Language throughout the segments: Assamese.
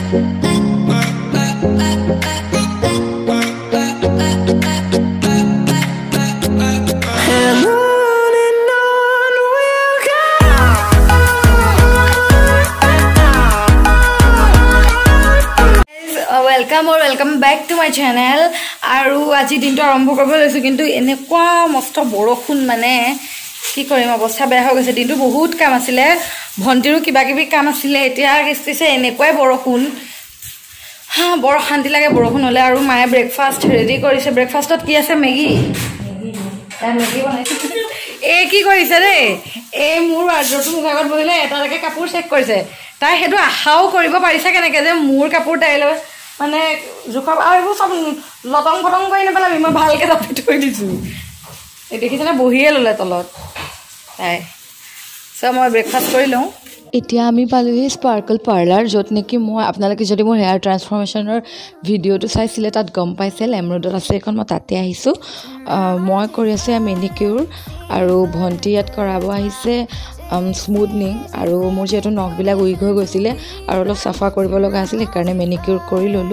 Welcome back to my channel और आज दिन तो आरम्भ करब लैसो किन्तु एनेकुवा मस्त बरखुन माने कि करिम अवस्था बेया हो गइसे दिन तो बहुत काम आছিলে भंटीरो किबा किबि काम आছিলে एतिया किस्तिसे एनेकुवाय बरखुन हाँ बर शांति लागे बरखुन हले और माये ब्रेकफास्ट रेडी करिसे ब्रेकफास्टत की आछे मेगी मेगी बनाइছে ए की करिছে रे ए मोर आजरটো मुखागत बहिले एटाके कापुर चेक करिছে ताই हेतु आशाও কৰিব পাৰিছে কেনেকে যে मोर कापुर ताইले माने जुखा आरो सब लटंग फटंग কৰি নেপেলাবি মই ভালকে জাপি থৈ দিছো এই দেখিছনে বহিয়ে ললে তলত তাই সো মই ব্ৰেকফাষ্ট কৰি লওঁ এতিয়া আমি পালোহি স্পাৰ্কল পাৰ্লাৰ যত নেকি মই আপোনালোকে যদি মোৰ হেয়াৰ ট্ৰান্সফৰমেশনৰ ভিডিওটো চাইছিলে তাত গম পাইছে এমৰোডত আছে এখন মই তাতে আহিছো মই কৰি আছে মেনিকিউৰ আৰু ভন্টি ইয়াত কৰাব আহিছে স্মুথনিং আৰু মোৰ যেটো নখবিলাক উইক হৈ গৈছিলে আৰু অলপ সাফা কৰিব লগা আছিল কাৰণে মেনিকিউৰ কৰি ললো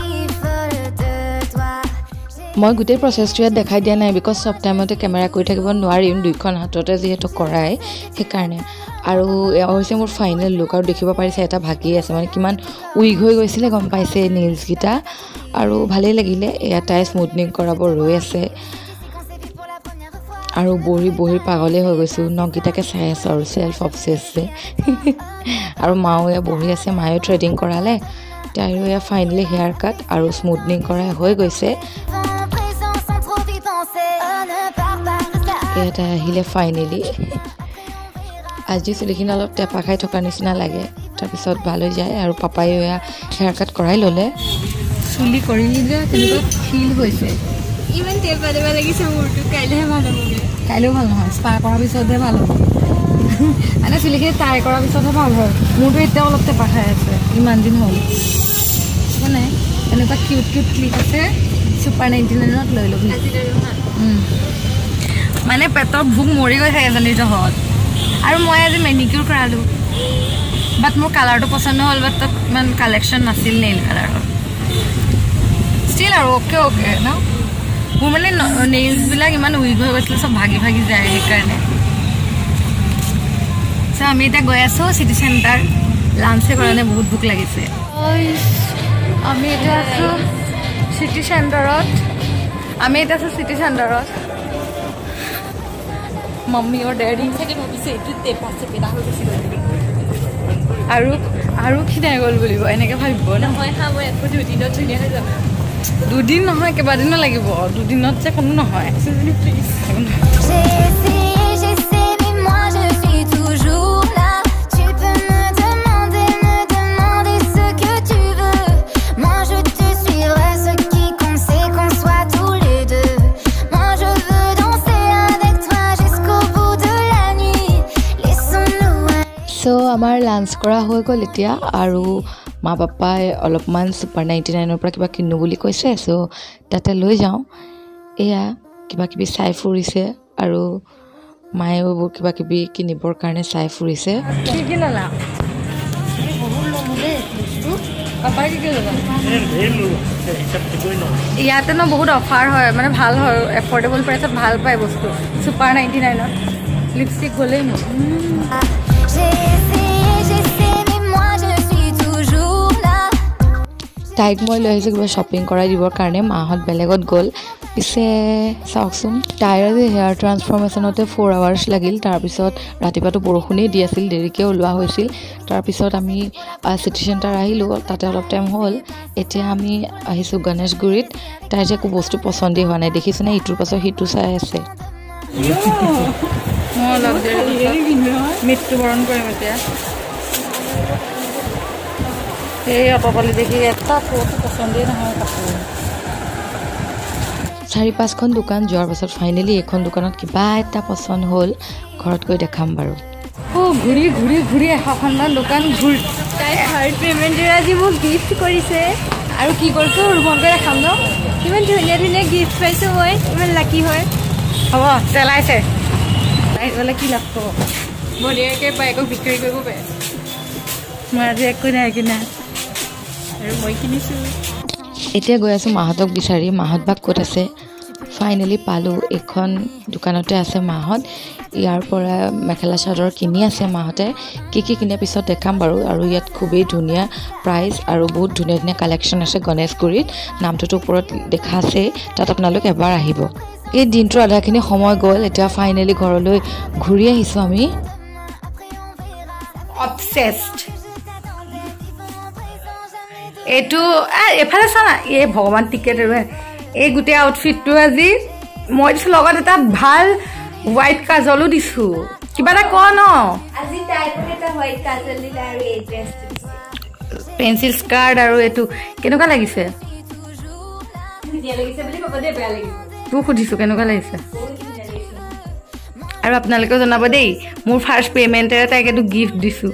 মই গোটেই প্ৰসেছটো ইয়াত দেখাই দিয়া নাই বিকজ সব টাইমতে কেমেৰা কৰি থাকিব নোৱাৰিম দুইখন হাততে যেটো কৰায় সেই কাৰণে আৰু হৈছে মোৰ ফাইনেল লুক আৰু দেখিব পাৰিছে এটা ভাগি আছে মানে কিমান উইক হৈ গৈছিলে গম পাইছে নেইলছ গিটা আৰু ভালেই লাগিলে এটাই স্মুথনিং কৰাব ৰৈ আছে আৰু বহি পাগলে হৈ গৈছো নগিটাকে চাই আছে আৰু সেলফ অবসেস আৰু মাও বহি আছে মায়ে থ্ৰেডিং কৰালে তাইৰো ফাইনালি হেয়াৰ কাট আৰু স্মুথনিং কৰা হৈ গৈছে এটা আহিলে ফাইনালি আজি চুলিখিনি অলপ টেপা খাই থকা নিচিনা লাগে তাৰপিছত ভাল হৈ যায় আৰু পাপাই হেয়াৰ কাট কৰাই ললে চুলি কৰিলি যে তেনেকুৱা ফিল হৈছে ইমান টেপা দেবা লাগিছে মোৰটো কাইলেহে ভাল হ'ব কাইলেও ভাল নহয় স্পা কৰাৰ পিছতহে ভাল হ'ব আনে চুলিখিনি টাই কৰাৰ পিছতহে ভাল হয় মোৰটো এতিয়া অলপ টেপা খাই আছে ইমান দিন হ'ল মানে এনেকুৱা কিউট ক্লিপ আছে সুপাৰ 99 ত লৈ লবি মানে পেটৰ ভুক মৰি গৈ থাকে জানি জহত আৰু মই আজি মেনিকিউৰ কৰালো বাট মোৰ কালাৰটো পছন্দ হ'ল বাট মান কালেকশ্যন নাছিল নেইল কালাৰৰ ষ্টিল আৰু ওকে ন মোৰ মানে নেইলছ বিলাক ইমান উইক হৈ গৈছিল সব ভাগি যায় এই কাৰণে সো আমি এটা গৈ আছো সিটি সেন্টাৰ লাঞ্চে কাৰণে বহুত ভুক লাগিছে আমি এটা আছো সিটি সেন্টাৰত मम्मी और डैडी से भाविसे एटुते पासे पेडा हो गसी आरो खिनाय गल बुलिबो एनेके भाबिबो ना होय हा মই একো দুদিনত ধুনিয়া হৈ যাব দুদিন নহয় কেবা দিন লাগিব দুদিনত যে কোনো নহয় প্লিজ আমাৰ লাঞ্চ কৰা হৈ গ'ল এতিয়া আৰু মা পাপাই অলপমান সুপাৰ 99 ৰ পৰা কিবা কিনো বুলি কৈছে সো তাতে লৈ যাও এয়া কিবা কিবি চাই ফুৰিছে আৰু মায়েও কিবা কিবি কিনিবৰ কাৰণে চাই ফুৰিছে কি ললা বহুত লমলে পাপাই কি ললা ইয়াতে ন বহুত অফাৰ হয় মানে ভাল হয় এফৰ্ডেবল প্ৰাইসত ভাল পায় বস্তু সুপাৰ 99 ত লিপষ্টিক গলেই মোৰ তাইক মই লৈ আহিছোঁ কিবা শ্বপিং কৰাই দিবৰ কাৰণে মাহত বেলেগত গ'ল পিছে চাওকচোন তাইৰ যে হেয়াৰ ট্ৰান্সফৰমেশ্যনতে 4 আৱাৰ্ছ লাগিল তাৰপিছত ৰাতিপুৱাটো বৰষুণেই দি আছিল দেৰিকৈ ওলোৱা হৈছিল তাৰপিছত আমি চিটি চেণ্টাৰ আহিলোঁ তাতে অলপ টাইম হ'ল এতিয়া আমি আহিছোঁ গণেশগুৰিত তাইৰ যে একো বস্তু পচন্দেই হোৱা নাই দেখিছেনে ইটোৰ পাছত সিটো চাই আছে মৃত্যুবৰণ কৰিম এতিয়া এই অটপালি দেখি এটা ফটো পছন্দই নহয় কাপোৰ 4-5খন দোকান যোৱাৰ পাছত ফাইনালি এখন দোকানত কিবা এটা পছন্দ হ'ল ঘৰত গৈ দেখাম বাৰু ঘূৰি এখনমান দোকান ঘূৰ তাই হাৰ্ট পেমেণ্টৰ আজি মোক গিফ্ট কৰিছে আৰু কি কৰিছোঁ ৰুমত গৈ দেখাম ন কিমান ধুনীয়া গিফ্ট পাইছোঁ মই ইমান লাকি হয় হ'ব চেলাইছে তাই গ'লে কি লাভ হ'ব বঢ়িয়াকৈ বাইকক বিক্ৰী কৰিব পাৰে মই আজি একো নাই কিনা আৰু মই কিনিছোঁ। এতিয়া গৈ আছোঁ মাহঁতক বিচাৰি। মাহঁত বা ক'ত আছে? ফাইনেলি পালোঁ। এইখন দোকানতে আছে মাহঁত। ইয়াৰ পৰা মেখেলা চাদৰ কিনি আছে মাহঁতে। কি কিনে পিছত দেখাম বাৰু। আৰু ইয়াত খুবেই ধুনীয়া প্ৰাইচ আৰু বহুত ধুনীয়া ধুনীয়া কালেকশ্যন আছে গণেশগুৰিত। নামটোতো ওপৰত দেখা আছেই, তাত আপোনালোক এবাৰ আহিব। এই দিনটোৰ আধাখিনি সময় গ'ল, এতিয়া ফাইনেলি ঘৰলৈ ঘূৰি আহিছোঁ আমি। অবচেছড এইটো এফালে চা না, এই ভগৱান টিকেট এই গোটেই আউটফিটটো আজি মই দিছোঁ, লগত এটা ভাল হোৱাইট কাজলো দিছোঁ। কিবা এটা ক ন, পেঞ্চিল স্কাৰ্ট আৰু এইটো কেনেকুৱা লাগিছে? তোক সুধিছোঁ কেনেকুৱা লাগিছে, আৰু আপোনালোকেও জনাব দেই। মোৰ ফাৰ্ষ্ট পে'মেণ্টেৰে তাইক এইটো গিফ্ট দিছোঁ।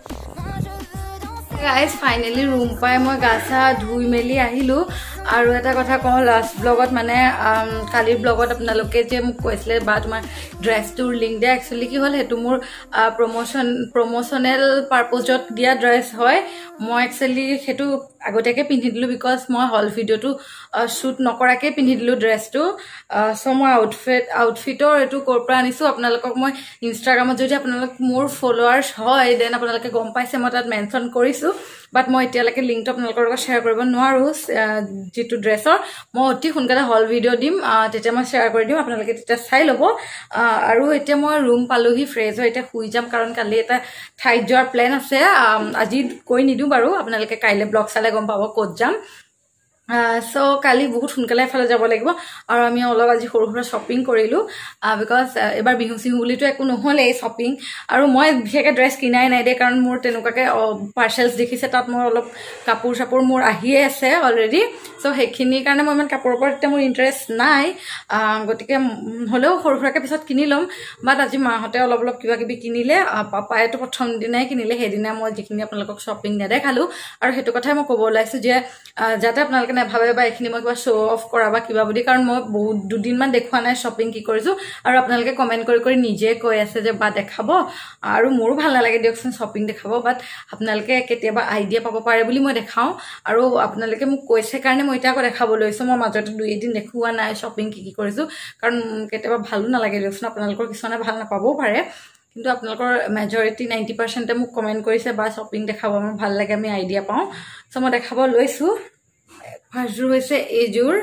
গাইজ ফাইনেলি ৰুম পাই মই গা চা ধুই মেলি আহিলোঁ। আৰু এটা কথা কওঁ, লাষ্ট ব্লগত মানে কালিৰ ব্লগত আপোনালোকে যে মোক কৈছিলে বা তোমাৰ ড্ৰেছটোৰ লিংক দিয়া, একচুৱেলি কি হ'ল সেইটো মোৰ প্ৰমোচনেল পাৰ্পজত দিয়া ড্ৰেছ হয়। মই একচুৱেলি সেইটো আগতীয়াকৈ পিন্ধি দিলোঁ, বিকজ মই হল ভিডিঅ'টো শ্বুট নকৰাকৈ পিন্ধি দিলোঁ ড্ৰেছটো। চ' মই আউটফিটৰ এইটো ক'ৰ পৰা আনিছোঁ আপোনালোকক মই ইনষ্টাগ্ৰামত যদি আপোনালোক মোৰ ফলোৱাৰ্ছ হয় দেন আপোনালোকে গম পাইছে, মই তাত মেনশ্যন কৰিছোঁ। বাট মই এতিয়ালৈকে লিংকটো আপোনালোকৰ লগত শ্বেয়াৰ কৰিব নোৱাৰোঁ যিটো ড্ৰেছৰ। মই অতি সোনকালে হল ভিডিঅ' দিম, তেতিয়া মই শ্বেয়াৰ কৰি দিম, আপোনালোকে তেতিয়া চাই ল'ব। আৰু এতিয়া মই ৰুম পালোহি, ফ্ৰেছ হৈ এতিয়া শুই যাম, কাৰণ কালি এটা ঠাইত যোৱাৰ প্লেন আছে। আজি কৈ নিদিওঁ বাৰু, আপোনালোকে কাইলৈ ব্লগ চালে গম পাব ক'ত যাম। চ' কালি বহুত সোনকালে এফালে যাব লাগিব। আৰু আমি অলপ আজি সৰু সুৰা শ্বপিং কৰিলোঁ, বিকজ এবাৰ বিহু চিহু বুলিতো একো নহ'লেই শ্বপিং। আৰু মই বিশেষকৈ ড্ৰেছ কিনাই নাই দেই, কাৰণ মোৰ তেনেকুৱাকৈ পাৰ্চেলছ দেখিছে, তাত মই অলপ কাপোৰ চাপোৰ মোৰ আহিয়ে আছে অলৰেডি। চ' সেইখিনিৰ কাৰণে মই ইমান কাপোৰৰ ওপৰত এতিয়া মোৰ ইণ্টাৰেষ্ট নাই, গতিকে হ'লেও সৰু সুৰাকৈ পিছত কিনি ল'ম। বাট আজি মাহঁতে অলপ অলপ কিবা কিবি কিনিলে, পাপাইতো প্ৰথম দিনাই কিনিলে, সেইদিনা মই যিখিনি আপোনালোকক শ্বপিং নেদেখালোঁ। আৰু সেইটো কথাই মই ক'ব ওলাইছোঁ যে যাতে আপোনালোকে নাভাবে বা এইখিনি মই কিবা শ্ব' অফ কৰা বা কিবা বুলি, কাৰণ মই দুদিনমান দেখুওৱা নাই শ্বপিং কি কৰিছোঁ। আৰু আপোনালোকে কমেণ্ট কৰি কৰি নিজে কৈ আছে যে বা দেখাব, আৰু মোৰো ভাল নালাগে দিয়কচোন শ্বপিং দেখাব। বাট আপোনালোকে কেতিয়াবা আইডিয়া পাব পাৰে বুলি মই দেখাওঁ, আৰু আপোনালোকে মোক কৈছে কাৰণে মই এতিয়া আকৌ দেখাব লৈছোঁ। মই মাজতে 2-3 দিন দেখুওৱা নাই শ্বপিং কি কৰিছোঁ, কাৰণ কেতিয়াবা ভালো নালাগে দিয়কচোন, আপোনালোকৰ কিছুমানে ভাল নাপাবও পাৰে। কিন্তু আপোনালোকৰ মেজৰিটি 90% মোক কমেণ্ট কৰিছে বা শ্বপিং দেখাব মোৰ ভাল লাগে, আমি আইডিয়া পাওঁ। চ' মই দেখাব লৈছোঁ। ফাৰ্ষ্টযোৰ হৈছে এইযোৰ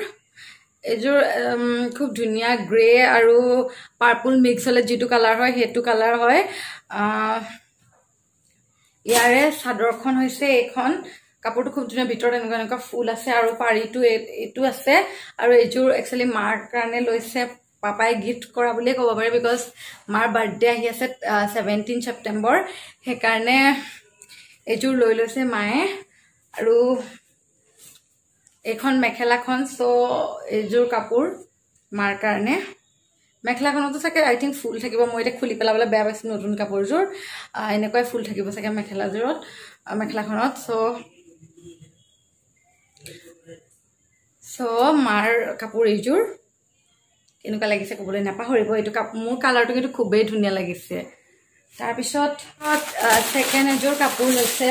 খুব ধুনীয়া গ্ৰে আৰু পাৰ্পল মিক্স হ'লে যিটো কালাৰ হয় সেইটো কালাৰ হয়। ইয়াৰে চাদৰখন হৈছে এইখন, কাপোৰটো খুব ধুনীয়া, ভিতৰত এনেকুৱা এনেকুৱা ফুল আছে, আৰু পাৰিটো এইটো আছে। আৰু এইযোৰ একচুৱেলি মাৰ কাৰণে লৈছে, পাপাই গিফ্ট কৰা বুলিয়ে ক'ব পাৰি, বিকজ মাৰ বাৰ্থডে আহি আছে 17 ছেপ্টেম্বৰ, সেইকাৰণে এইযোৰ লৈ লৈছে মায়ে। আৰু এইখন মেখেলাখন, চ' এইযোৰ কাপোৰ মাৰ কাৰণে। মেখেলাখনতো চাগে আই থিংক ফুল থাকিব, মই এতিয়া খুলি পেলাবলৈ বেয়া পাইছোঁ নতুন কাপোৰযোৰ, এনেকুৱাই ফুল থাকিব চাগে মেখেলাখনত। চ' মাৰ কাপোৰ এইযোৰ কেনেকুৱা লাগিছে ক'বলৈ নাপাহৰিব। এইটো মোৰ কালাৰটো কিন্তু খুবেই ধুনীয়া লাগিছে। তাৰপিছত ছেকেণ্ড এযোৰ কাপোৰ হৈছে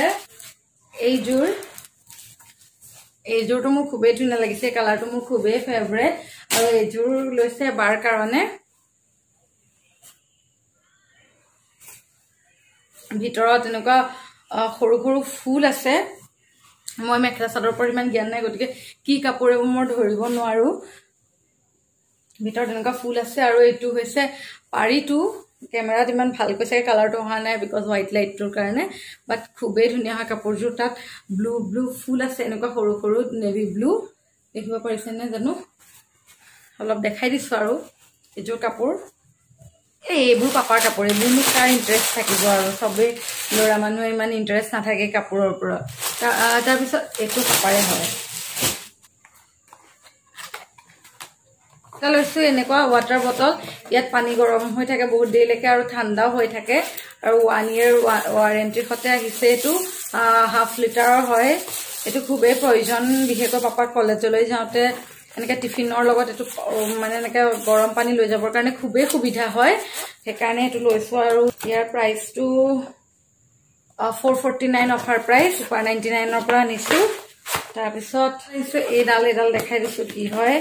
এইযোৰটো মোৰ খুবেই ধুনীয়া লাগিছে, কালাৰটো মোৰ খুবেই ফেভৰেট। আৰু এইযোৰ লৈছে বাৰ কাৰণে, ভিতৰত এনেকুৱা সৰু সৰু ফুল আছে। মই মেখেলা চাদৰ ওপৰত ইমান জ্ঞান নাই, গতিকে কি কাপোৰে মই ধৰিব নোৱাৰোঁ। ভিতৰত এনেকুৱা ফুল আছে। আৰু এইটো হৈছে পাৰিটো, কেমেৰাত ইমান ভালকৈ চাগে কালাৰটো অহা নাই বিকজ হোৱাইট লাইটটোৰ কাৰণে, বাট খুবেই ধুনীয়া হয় কাপোৰযোৰ। তাত ব্লু ফুল আছে, এনেকুৱা সৰু সৰু নেভি ব্লু, দেখিব পাৰিছেনে জানো, অলপ দেখাই দিছোঁ। আৰু এইযোৰ কাপোৰ, এইবোৰ পাপাৰ কাপোৰ, এইবোৰ মোক কাৰ ইণ্টাৰেষ্ট থাকিব, আৰু চবেই ল'ৰা মানুহে ইমান ইণ্টাৰেষ্ট নাথাকে কাপোৰৰ ওপৰত। তাৰপিছত এইটো পাপাৰে হয়। লৈছোঁ এনেকুৱা ৱাটাৰ বটল, ইয়াত পানী গৰম হৈ থাকে বহুত দেৰিলৈকে আৰু ঠাণ্ডাও হৈ থাকে। আৰু 1 year ৱাৰেণ্টিৰ সৈতে আহিছে। এইটো 1/2 লিটাৰৰ হয়। এইটো খুবেই প্ৰয়োজন, বিশেষকৈ পাপাক কলেজলৈ যাওঁতে এনেকৈ টিফিনৰ লগত এইটো মানে এনেকৈ গৰম পানী লৈ যাবৰ কাৰণে খুবেই সুবিধা হয়, সেইকাৰণে এইটো লৈছোঁ। আৰু ইয়াৰ প্ৰাইচটো 449 অফাৰ প্ৰাইচ, 199ৰ পৰা আনিছোঁ। তাৰপিছত এইডাল দেখাই দিছোঁ কি হয়।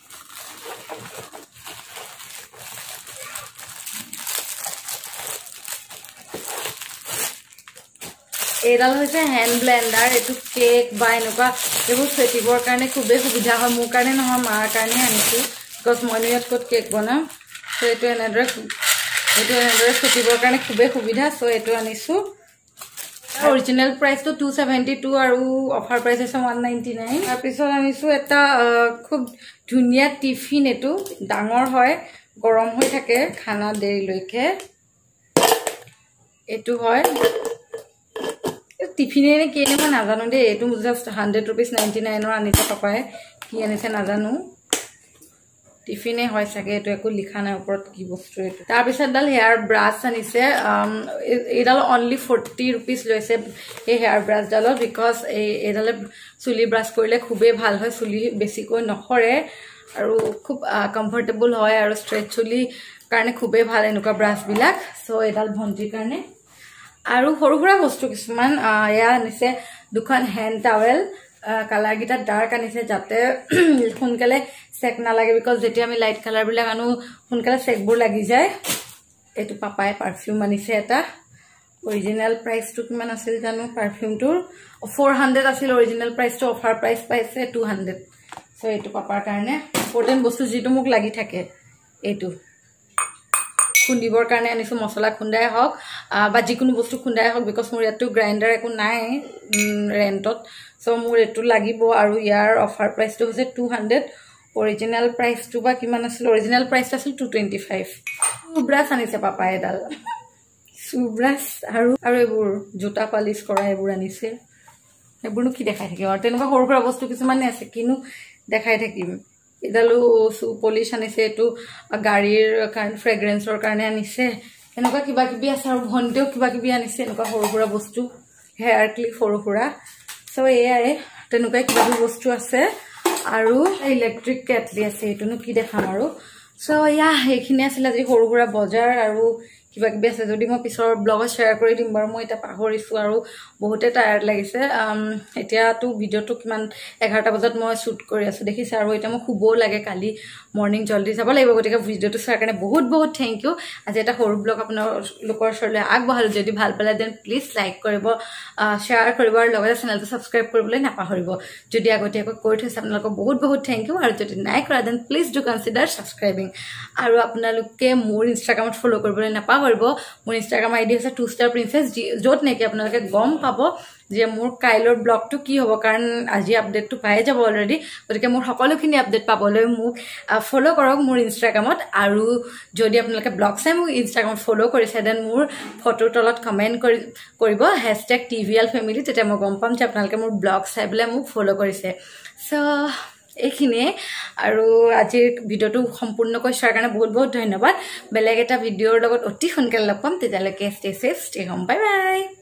এইডাল হৈছে হেণ্ড ব্লেণ্ডাৰ। এইটো কেক বা এনেকুৱা এইবোৰ ফেটিবৰ কাৰণে খুবেই সুবিধা হয়। মোৰ কাৰণে নহয়, মাৰ কাৰণেহে আনিছোঁ, বিকজ মইনো ইয়াত ক'ত কেক বনাম। চ' এইটো এনেদৰে ফেটিবৰ কাৰণে খুবেই সুবিধা। চ' এইটো আনিছোঁ। অৰিজিনেল প্ৰাইচটো 272 আৰু অফাৰ প্ৰাইচ হৈছে 199। তাৰপিছত আনিছোঁ এটা খুব ধুনীয়া টিফিন। এইটো ডাঙৰ হয়, গৰম হৈ থাকে খানা দেৰিলৈকে। এইটো হয় টিফিনে নে কি মই নাজানো দেই। এইটো জাষ্ট 100 rupees 99 আনিছে পাপাই। কি আনিছে নাজানো, টিফিনে হয় চাগে। এইটো একো লিখা নাই ওপৰত কি বস্তু এইটো। তাৰপিছত এডাল হেয়াৰ ব্ৰাছ আনিছে। এইডাল অনলি 40 rupees লৈছে এই হেয়াৰ ব্ৰাছডালত, বিকজ এইডালে চুলি ব্ৰাছ কৰিলে খুবেই ভাল হয়। চুলি বেছিকৈ নসৰে আৰু খুব কমফৰ্টেবল হয় আৰু ষ্ট্ৰেট চুলিৰ কাৰণে খুবেই ভাল এনেকুৱা ব্ৰাছবিলাক। চ' এইডাল ভণ্টিৰ কাৰণে। আৰু সৰু সুৰা বস্তু কিছুমান এয়া আনিছে দুখন হেণ্ড টাৱেল। কালাৰকেইটা ডাৰ্ক আনিছে যাতে সোনকালে চেক নালাগে, বিকজ যেতিয়া আমি লাইট কালাৰবিলাক আনো সোনকালে চেকবোৰ লাগি যায়। এইটো পাপাই পাৰফিউম আনিছে এটা। অৰিজিনেল প্ৰাইচটো কিমান আছিল জানো পাৰফিউমটোৰ? 400 আছিল অৰিজিনেল প্ৰাইচটো, অফাৰ প্ৰাইচ পাইছে 200। চ' এইটো পাপাৰ কাৰণে ইম্পৰ্টেণ্ট বস্তু, যিটো মোক লাগি থাকে। এইটো খুন্দিবৰ কাৰণে আনিছোঁ, মছলা খুন্দাই হওক বা যিকোনো বস্তু খুন্দাই হওক, বিকজ মোৰ ইয়াততো গ্ৰাইণ্ডাৰ একো নাই ৰেণ্টত। চ' মোৰ এইটো লাগিব। আৰু ইয়াৰ অফাৰ প্ৰাইচটো হৈছে 200। অৰিজিনেল প্ৰাইচটো বা কিমান আছিল? অৰিজিনেল প্ৰাইচটো আছিল 225। চুব্ৰাছ আনিছে পাপাই এডাল, চুব্ৰাছ। আৰু এইবোৰ জোতা পালিচ কৰা এইবোৰ আনিছে। এইবোৰনো কি দেখাই থাকিম আৰু, তেনেকুৱা সৰু সুৰা বস্তু কিছুমানে আছে, কিনো দেখাই থাকিম। এইডালো চু পলিচ আনিছে। এইটো গাড়ীৰ কাৰণে ফ্ৰেগ্ৰেন্সৰ কাৰণে আনিছে। এনেকুৱা কিবা কিবি আছে। আৰু ভণ্টিও কিবা কিবি আনিছে এনেকুৱা সৰু সুৰা বস্তু, হেয়াৰ ক্লিপ সৰু সুৰা। চ' এয়াই তেনেকুৱাই কিবা কিবি বস্তু আছে। আৰু ইলেক্ট্ৰিক কেটলি আছে। এইটোনো কি দেখাম আৰু। চ' এইখিনি আছিলে আজি সৰু সুৰা বজাৰ। আৰু কিবা কিবি আছে যদি মই পিছৰ ব্লগত শ্বেয়াৰ কৰি দিম বাৰু। মই এতিয়া পাহৰিছোঁ আৰু বহুতে টায়াৰ্ড লাগিছে। এতিয়াতো ভিডিঅ'টো কিমান 11টা বজাত মই শ্বুট কৰি আছোঁ দেখিছে। আৰু এতিয়া মই শুবও লাগে, কালি মৰ্ণিং জল্দি যাব লাগিব। গতিকে ভিডিঅ'টো চোৱাৰ কাৰণে বহুত বহুত থেংক ইউ। আজি এটা সৰু ব্লগ আপোনালোকৰ ওচৰলৈ আগবঢ়ালোঁ। যদি ভাল পালে দেন প্লিজ লাইক কৰিব, শ্বেয়াৰ কৰিব আৰু লগতে চেনেলটো ছাবস্ক্ৰাইব কৰিবলৈ নাপাহৰিব। যদি আগতীয়াকৈ কৰি থৈছে আপোনালোকক বহুত বহুত থেংক ইউ। আৰু যদি নাই কৰা then please do consider subscribing. আৰু আপোনালোকে মোৰ ইনষ্টাগ্ৰামত ফ'ল' কৰিবলৈ নাপাহৰিব। মোৰ ইনষ্টাগ্ৰাম আইডি হৈছে 2star princess, য'ত নেকি আপোনালোকে গম পাব যে মোৰ কাইলৈৰ ব্লগটো কি হ'ব, কাৰণ আজি আপডেটটো পাই যাব অলৰেডি। গতিকে মোৰ সকলোখিনি আপডেট পাবলৈ মোক ফ'ল' কৰক মোৰ ইনষ্টাগ্ৰামত। আৰু যদি আপোনালোকে ব্লগ চাই মোক ইনষ্টাগ্ৰামত ফ'ল' কৰিছে দেন মোৰ ফটোৰ তলত কমেণ্ট কৰিব #tvlfamily। তেতিয়া মই গম পাম যে আপোনালোকে মোৰ ব্লগ চাই পেলাই মোক ফ'ল' কৰিছে। চ' এইখিনিয়ে। আৰু আজিৰ ভিডিঅ'টো সম্পূৰ্ণকৈ চোৱাৰ কাৰণে বহুত বহুত ধন্যবাদ। বেলেগ এটা ভিডিঅ'ৰ লগত অতি সোনকালে লগ পাম। তেতিয়ালৈকে stay safe, stay home, bye বাই।